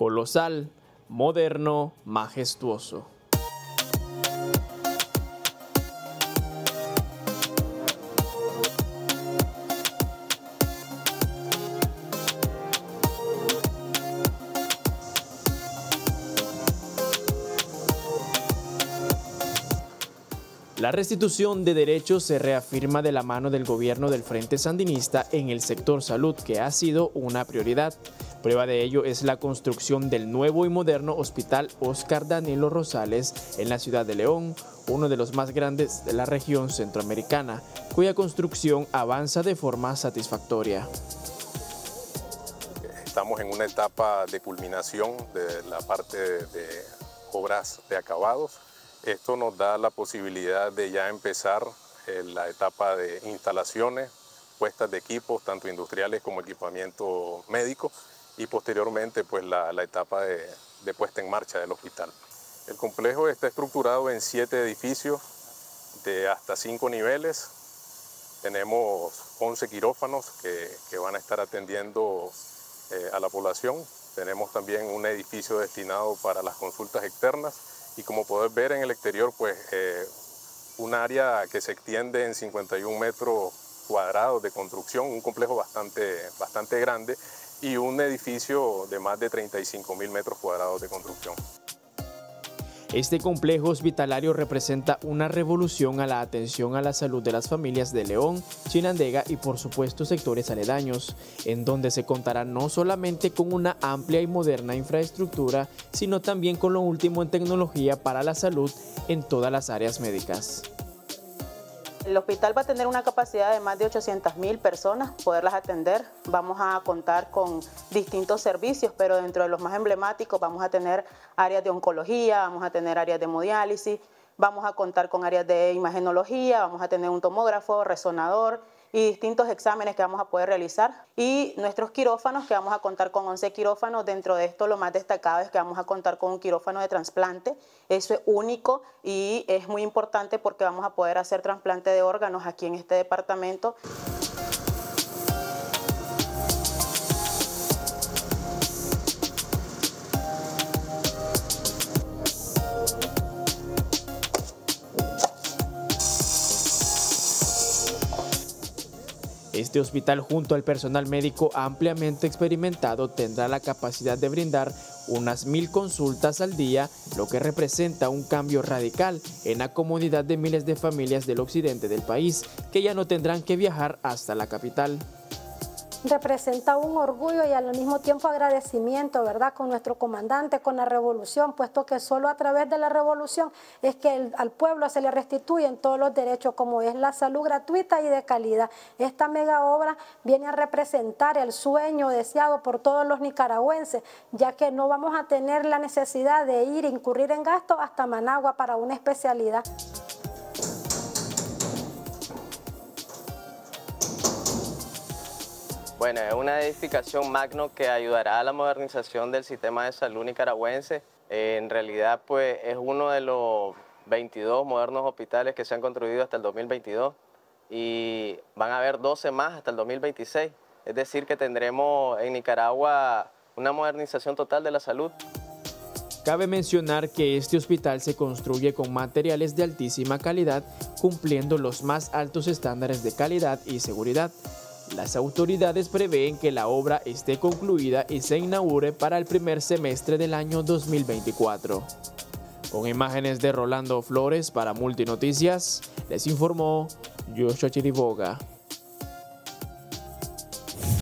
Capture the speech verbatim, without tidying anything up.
colosal, moderno, majestuoso. La restitución de derechos se reafirma de la mano del gobierno del Frente Sandinista en el sector salud, que ha sido una prioridad. Prueba de ello es la construcción del nuevo y moderno Hospital Óscar Danilo Rosales en la ciudad de León, uno de los más grandes de la región centroamericana, cuya construcción avanza de forma satisfactoria. Estamos en una etapa de culminación de la parte de obras de acabados. Esto nos da la posibilidad de ya empezar eh, la etapa de instalaciones, puestas de equipos, tanto industriales como equipamiento médico, y posteriormente pues, la, la etapa de, de puesta en marcha del hospital. El complejo está estructurado en siete edificios de hasta cinco niveles. Tenemos once quirófanos que, que van a estar atendiendo eh, a la población. Tenemos también un edificio destinado para las consultas externas. Y como podés ver en el exterior, pues eh, un área que se extiende en cincuenta y un metros cuadrados de construcción, un complejo bastante, bastante grande y un edificio de más de treinta y cinco mil metros cuadrados de construcción. Este complejo hospitalario representa una revolución a la atención a la salud de las familias de León, Chinandega y por supuesto sectores aledaños, en donde se contará no solamente con una amplia y moderna infraestructura, sino también con lo último en tecnología para la salud en todas las áreas médicas. El hospital va a tener una capacidad de más de ochocientas mil personas, poderlas atender. Vamos a contar con distintos servicios, pero dentro de los más emblemáticos vamos a tener áreas de oncología, vamos a tener áreas de hemodiálisis, vamos a contar con áreas de imagenología, vamos a tener un tomógrafo, resonador y distintos exámenes que vamos a poder realizar. Y nuestros quirófanos, que vamos a contar con once quirófanos. Dentro de esto lo más destacado es que vamos a contar con un quirófano de trasplante. Eso es único y es muy importante porque vamos a poder hacer trasplante de órganos aquí en este departamento. Este hospital, junto al personal médico ampliamente experimentado, tendrá la capacidad de brindar unas mil consultas al día, lo que representa un cambio radical en la comodidad de miles de familias del occidente del país, que ya no tendrán que viajar hasta la capital. Representa un orgullo y al mismo tiempo agradecimiento, ¿verdad?, con nuestro comandante, con la revolución, puesto que solo a través de la revolución es que el, al pueblo se le restituyen todos los derechos, como es la salud gratuita y de calidad. Esta mega obra viene a representar el sueño deseado por todos los nicaragüenses, ya que no vamos a tener la necesidad de ir a incurrir en gastos hasta Managua para una especialidad. Bueno, es una edificación magno que ayudará a la modernización del sistema de salud nicaragüense. Eh, en realidad, pues, es uno de los veintidós modernos hospitales que se han construido hasta el dos mil veintidós y van a haber doce más hasta el dos mil veintiséis. Es decir, que tendremos en Nicaragua una modernización total de la salud. Cabe mencionar que este hospital se construye con materiales de altísima calidad, cumpliendo los más altos estándares de calidad y seguridad. Las autoridades prevén que la obra esté concluida y se inaugure para el primer semestre del año dos mil veinticuatro. Con imágenes de Rolando Flores para Multinoticias, les informó Joshua Chiriboga.